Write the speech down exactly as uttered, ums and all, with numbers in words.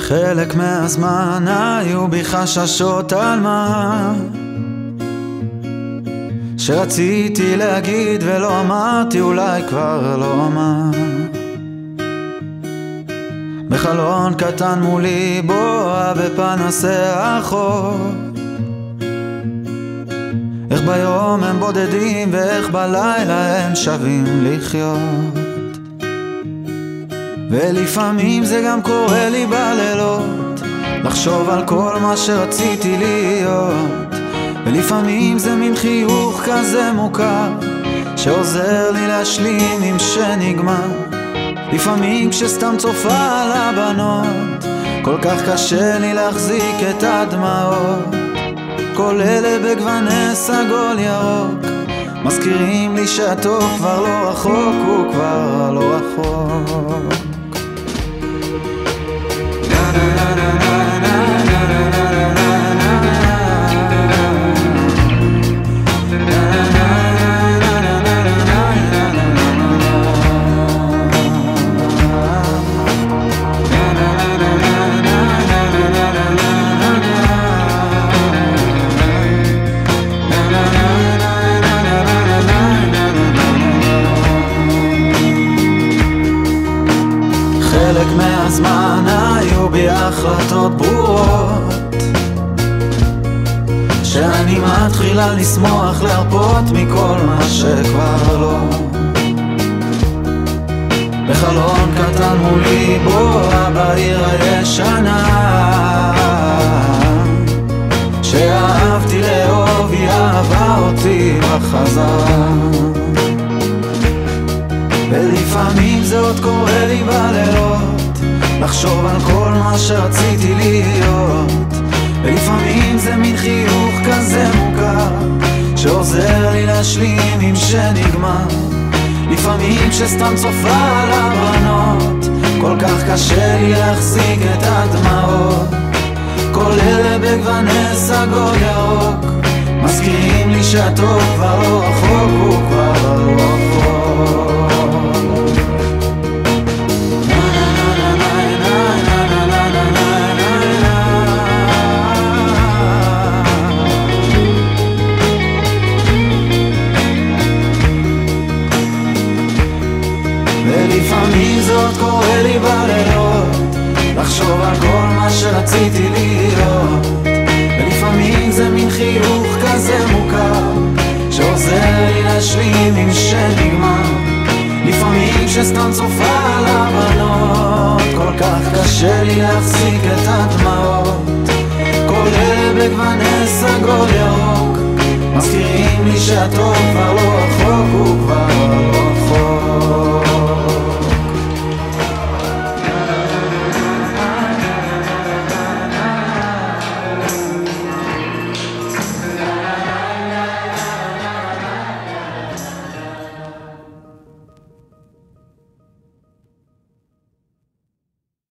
חלק מהזמן היו בי חששות על מה שרציתי להגיד ולא אמרתי, אולי כבר לא אמר. בחלון קטן מולי בואה בפנסי החור, איך ביום הם בודדים ואיך בלילה הם שווים לחיות. ולפעמים זה גם קורה לי בלילות, לחשוב על כל מה שרציתי להיות. ולפעמים זה מין חיוך כזה מוכר שעוזר לי להשלים עם שנגמר. לפעמים כשסתם צופה על הבנות כל כך קשה לי להחזיק את הדמעות. כל אלה בגווני סגול ירוק מזכירים לי שהטוב כבר לא רחוק, הוא כבר לא רחוק. חלק מהזמן היו בי החלטות ברורות שאני מתחילה לשמוח, להרפות מכל מה שכבר לא. בחלון קטן מולי בואה בעיר הישנה שאהבתי לאהוב, היא אהבה אותי בחזרה. ולפעמים זה עוד קורה לי בלילות, לחשוב על כל מה שרציתי להיות. ולפעמים זה מין חיוך כזה מוכר שעוזר לי להשלים עם שנגמר. לפעמים שסתם צופה על הבנות כל כך קשה לי להחזיק את הדמעות. כל אלה בגווני סגול ירוק מזכירים לי שהטוב כבר לא רחוק, הוא כבר לא רחוק. ולפעמים זאת קורה לי בלילות, לחשוב על כל מה שרציתי להיות. ולפעמים זה מין חיוך כזה מוכר שעוזר לי להשלים עם שנגמר. לפעמים שסתם צופה על הבנות כל כך קשה לי להחזיק את הדמעות. כל אלה בגווני סגול ירוק מזכירים לי שהטוב כבר לא